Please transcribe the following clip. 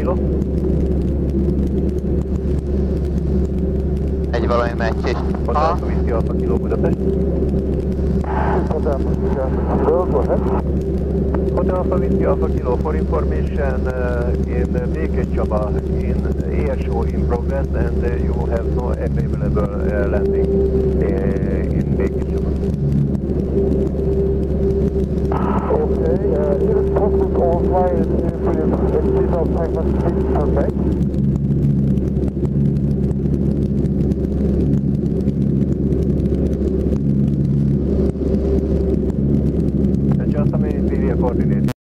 kilo. Egy valami meccs is. Hotel Alpha Whiskey Alpha Kilo Budapest. Hotel Alpha Whiskey Alpha Kilo, go ahead. Hotel Alpha Whiskey Alpha Kilo, for information, in Békés Csaba, in air show in progress, and you have no available landing in Békés Csaba. Okay, is it possible to all fly in for your exit of time must be perfect?